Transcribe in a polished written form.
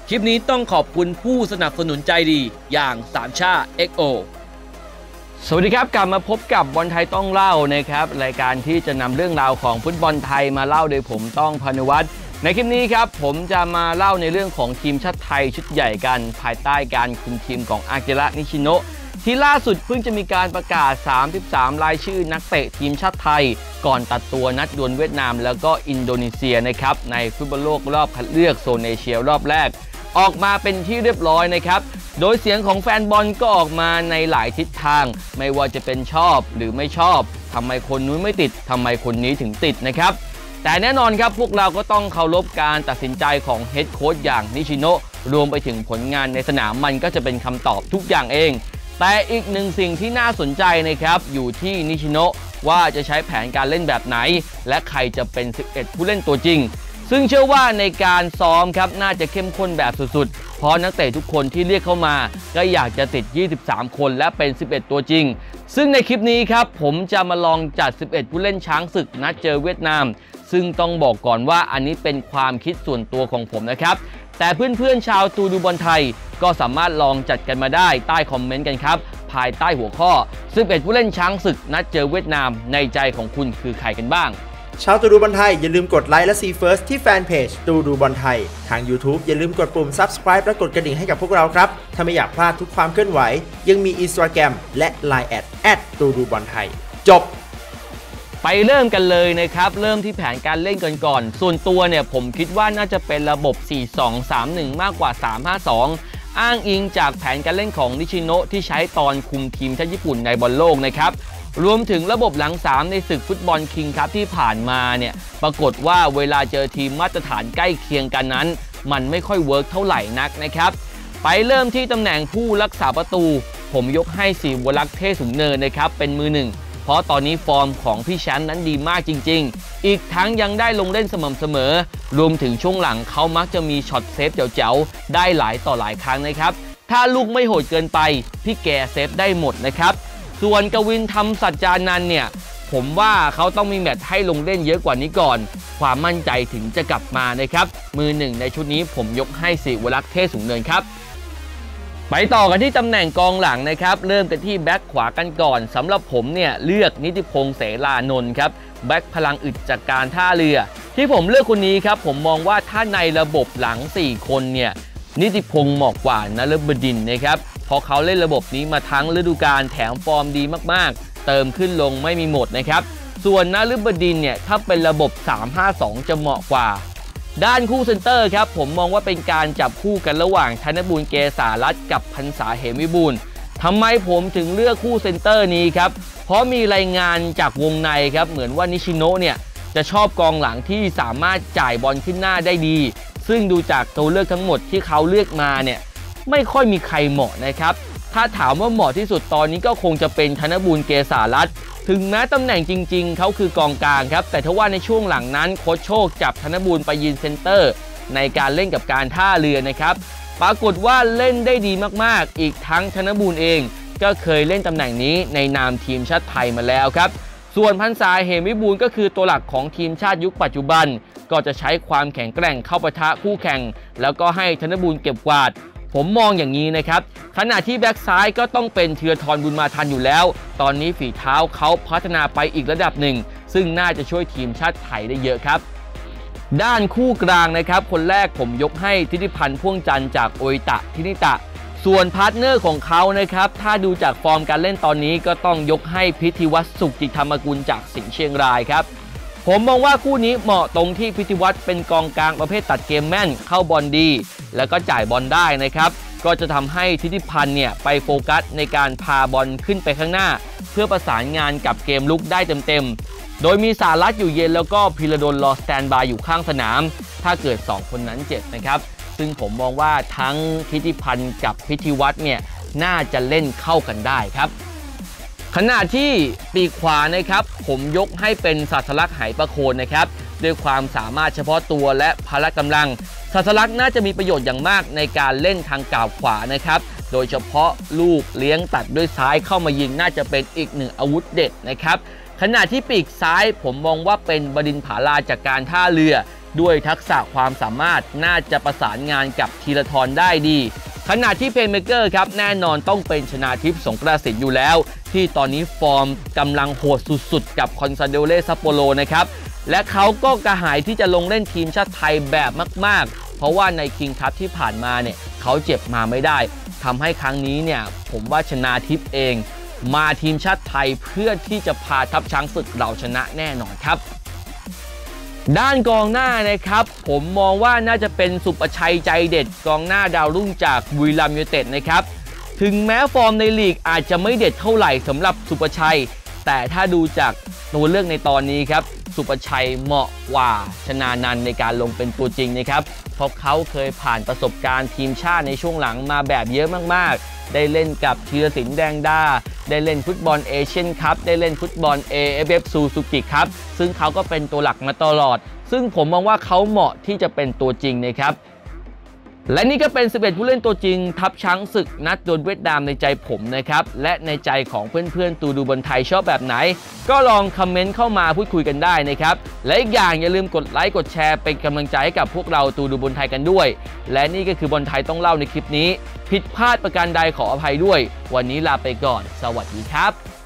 คลิปนี้ต้องขอบคุณผู้สนับสนุนใจดีอย่างสามชา XO สวัสดีครับกลับมาพบกับบอลไทยต้องเล่านะครับรายการที่จะนำเรื่องราวของฟุตบอลไทยมาเล่าโดยผมต้องพานุวัฒน์ในคลิปนี้ครับผมจะมาเล่าในเรื่องของทีมชาติไทยชุดใหญ่กันภายใต้การคุมทีมของอากิระ นิชิโนะที่ล่าสุดเพิ่งจะมีการประกาศ33รายชื่อนักเตะทีมชาติไทยก่อนตัดตัวนัดดวลเวียดนามแล้วก็อินโดนีเซียนะครับในฟุตบอลโลกรอบคัดเลือกโซนเอเชียรอบแรกออกมาเป็นที่เรียบร้อยนะครับโดยเสียงของแฟนบอลก็ออกมาในหลายทิศทางไม่ว่าจะเป็นชอบหรือไม่ชอบทำไมคนนู้นไม่ติดทำไมคนนี้ถึงติดนะครับแต่แน่นอนครับพวกเราก็ต้องเคารพการตัดสินใจของเฮดโค้ชอย่างนิชิโนะรวมไปถึงผลงานในสนามมันก็จะเป็นคำตอบทุกอย่างเองแต่อีกหนึ่งสิ่งที่น่าสนใจนะครับอยู่ที่นิชิโนะว่าจะใช้แผนการเล่นแบบไหนและใครจะเป็น11ผู้เล่นตัวจริงซึ่งเชื่อว่าในการซ้อมครับน่าจะเข้มข้นแบบสุดๆเพราะนักเตะทุกคนที่เรียกเข้ามาก็อยากจะติด23คนและเป็น11ตัวจริงซึ่งในคลิปนี้ครับผมจะมาลองจัด11ผู้เล่นช้างศึกนัดเจอเวียดนามซึ่งต้องบอกก่อนว่าอันนี้เป็นความคิดส่วนตัวของผมนะครับแต่เพื่อนๆชาวตูดูบอลไทยก็สามารถลองจัดกันมาได้ใต้คอมเมนต์กันครับภายใต้หัวข้อ11ผู้เล่นช้างศึกนัดเจอเวียดนามในใจของคุณคือใครกันบ้างชาวตูดูบอลไทยอย่าลืมกดไลค์และซีเฟิร์สที่แฟนเพจตูดูบอลไทยทาง YouTube อย่าลืมกดปุ่ม Subscribe และกดกระดิ่งให้กับพวกเราครับถ้าไม่อยากพลาดทุกความเคลื่อนไหวยังมี Instagram และ Line@ ตูดูบอลไทยจบไปเริ่มกันเลยนะครับเริ่มที่แผนการเล่นกันก่อนส่วนตัวเนี่ยผมคิดว่าน่าจะเป็นระบบ 4-2-3-1 มากกว่า 3-5-2 อ้างอิงจากแผนการเล่นของนิชิโนะที่ใช้ตอนคุมทีมชาติญี่ปุ่นในบอลโลกนะครับรวมถึงระบบหลัง3ในศึกฟุตบอลคิงคัพที่ผ่านมาเนี่ยปรากฏว่าเวลาเจอทีมมาตรฐานใกล้เคียงกันนั้นมันไม่ค่อยเวิร์กเท่าไหร่นักนะครับไปเริ่มที่ตำแหน่งผู้รักษาประตูผมยกให้ศิวลักษณ์ เทพสูงเนินนะครับเป็นมือหนึ่งเพราะตอนนี้ฟอร์มของพี่แชมป์นั้นดีมากจริงๆอีกทั้งยังได้ลงเล่นสม่ำเสมอรวมถึงช่วงหลังเขามักจะมีช็อตเซฟเจ๋วๆได้หลายต่อหลายครั้งนะครับถ้าลูกไม่โหดเกินไปพี่แกเซฟได้หมดนะครับส่วนกวินธรรมสัจจานันท์เนี่ยผมว่าเขาต้องมีแมตช์ให้ลงเล่นเยอะกว่านี้ก่อนความมั่นใจถึงจะกลับมานะครับมือหนึ่งในชุดนี้ผมยกให้ศิวลักษณ์ เทพสูงเนินครับไปต่อกันที่ตำแหน่งกองหลังนะครับเริ่มกันที่แบ็คขวากันก่อนสำหรับผมเนี่ยเลือกนิติพงษ์ เสรานนท์ครับแบ็คพลังอึดจากการท่าเรือที่ผมเลือกคนนี้ครับผมมองว่าถ้าในระบบหลัง4คนเนี่ยนิติพงษ์เหมาะกว่านฤบดินทร์นะครับเพราะเขาเล่นระบบนี้มาทั้งฤดูกาลแถมฟอร์มดีมากๆเติมขึ้นลงไม่มีหมดนะครับส่วนนฤบดินทร์เนี่ยถ้าเป็นระบบ 3-5-2 จะเหมาะกว่าด้านคู่เซนเตอร์ครับผมมองว่าเป็นการจับคู่กันระหว่างธนบูรณ์ เกษารัตน์กับพรรษา เหมวิบูลย์ทำไมผมถึงเลือกคู่เซนเตอร์นี้ครับเพราะมีรายงานจากวงในครับเหมือนว่านิชิโนะเนี่ยจะชอบกองหลังที่สามารถจ่ายบอลขึ้นหน้าได้ดีซึ่งดูจากตัวเลือกทั้งหมดที่เขาเลือกมาเนี่ยไม่ค่อยมีใครเหมาะนะครับถ้าถามว่าเหมาะที่สุดตอนนี้ก็คงจะเป็นธนบูรณ์ เกษารัตน์ถึงแม้ตำแหน่งจริงๆเขาคือกองกลางครับแต่ถ้าว่าในช่วงหลังนั้นโค้ชโชคจับธนบูรณ์ไปยืนเซนเตอร์ในการเล่นกับการท่าเรือนะครับปรากฏว่าเล่นได้ดีมากๆอีกทั้งธนบูรณ์เองก็เคยเล่นตำแหน่งนี้ในนามทีมชาติไทยมาแล้วครับส่วนพรรษา เหมวิบูลย์ก็คือตัวหลักของทีมชาติยุคปัจจุบันก็จะใช้ความแข็งแกร่งเข้าปะทะคู่แข่งแล้วก็ให้ธนบูรณ์เก็บกวาดผมมองอย่างนี้นะครับขณะที่แบ็กซ้ายก็ต้องเป็นธีรทรบุญมาทันอยู่แล้วตอนนี้ฝีเท้าเขาพัฒนาไปอีกระดับหนึ่งซึ่งน่าจะช่วยทีมชาติไทยได้เยอะครับด้านคู่กลางนะครับคนแรกผมยกให้ธิติพันธ์พ่วงจันทร์จากโออิตะทินิตะส่วนพาร์ทเนอร์ของเขานะครับถ้าดูจากฟอร์มการเล่นตอนนี้ก็ต้องยกให้พิธีวัฒน์ สุขจิตธรรมกุลจากสิงห์เชียงรายครับผมมองว่าคู่นี้เหมาะตรงที่พิธีวัฒน์เป็นกองกลางประเภทตัดเกมแม่นเข้าบอลดีแล้วก็จ่ายบอลได้นะครับก็จะทำให้ทิติพันธ์เนี่ยไปโฟกัสในการพาบอลขึ้นไปข้างหน้าเพื่อประสานงานกับเกมลุกได้เต็มๆโดยมีสารัตน์อยู่เย็นแล้วก็พิรดลรอสแตนบายอยู่ข้างสนามถ้าเกิด2คนนั้นเจ็บนะครับซึ่งผมมองว่าทั้งทิติพันธ์กับพิธีวัฒน์เนี่ยน่าจะเล่นเข้ากันได้ครับขณะที่ปีกขวานะครับผมยกให้เป็นศาสลักษณ์ ไหประโคนนะครับด้วยความสามารถเฉพาะตัวและพละกำลังศาสลักษณ์น่าจะมีประโยชน์อย่างมากในการเล่นทางก่าวขวานะครับโดยเฉพาะลูกเลี้ยงตัดด้วยซ้ายเข้ามายิงน่าจะเป็นอีกหนึ่งอาวุธเด็ดนะครับขณะที่ปีกซ้ายผมมองว่าเป็นบดินทร์ ผาลาจากการท่าเรือด้วยทักษะความสามารถน่าจะประสานงานกับธีรทรได้ดีขณะที่เพลย์เมเกอร์ครับแน่นอนต้องเป็นชนาทิพย์สงกระสินอยู่แล้วที่ตอนนี้ฟอร์มกำลังโหดสุดๆกับคอนซาโดเลซัปโปโรนะครับและเขาก็กระหายที่จะลงเล่นทีมชาติไทยแบบมากๆเพราะว่าในคิงคัพที่ผ่านมาเนี่ยเขาเจ็บมาไม่ได้ทำให้ครั้งนี้เนี่ยผมว่าชนาทิพย์เองมาทีมชาติไทยเพื่อที่จะพาทัพช้างศึกเราชนะแน่นอนครับด้านกองหน้านะครับผมมองว่าน่าจะเป็นสุประชัยใจเด็ดกองหน้าดาวรุ่งจากบุรีรัมย์ยูไนเต็ดนะครับถึงแม้ฟอร์มในลีกอาจจะไม่เด็ดเท่าไหร่สำหรับสุประชัยแต่ถ้าดูจากตัวเลือกในตอนนี้ครับสุประชัยเหมาะกว่าชนานันท์ในการลงเป็นตัวจริงนะครับเพราะเขาเคยผ่านประสบการณ์ทีมชาติในช่วงหลังมาแบบเยอะมากๆได้เล่นกับธีรศิลป์แดงดาได้เล่นฟุตบอลเอเชียนคัพได้เล่นฟุตบอล AFF ซูซูกิครับซึ่งเขาก็เป็นตัวหลักมาตลอดซึ่งผมมองว่าเขาเหมาะที่จะเป็นตัวจริงนะครับและนี่ก็เป็น11ผู้เล่นตัวจริงทัพช้างศึกนัดดวลเวียดนามในใจผมนะครับและในใจของเพื่อนๆตูดูบอลไทยชอบแบบไหนก็ลองคอมเมนต์เข้ามาพูดคุยกันได้นะครับและอีกอย่างอย่าลืมกดไลค์กดแชร์เป็นกำลังใจให้กับพวกเราตูดูบอลไทยกันด้วยและนี่ก็คือบอลไทยต้องเล่าในคลิปนี้ผิดพลาดประการใดขออภัยด้วยวันนี้ลาไปก่อนสวัสดีครับ